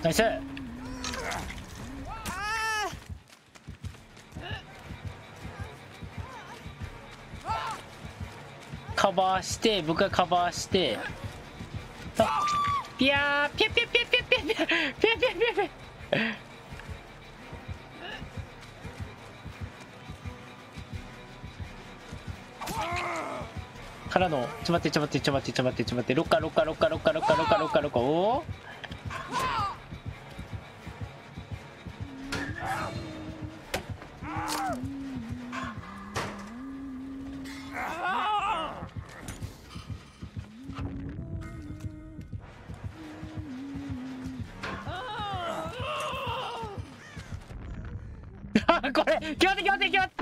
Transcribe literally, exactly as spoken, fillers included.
ナイス。カバーして、僕がカバーして、あ、ピヤーピャピャピャピャピャピャピャピャピャピャからの、ちょ待ってちょ待ってちょ待ってちょ待ってちょ待って、ロッカーロッカーロッカーロッカーロッカーロッカーロッカーロッカー、おおこれ決まって決まって決まって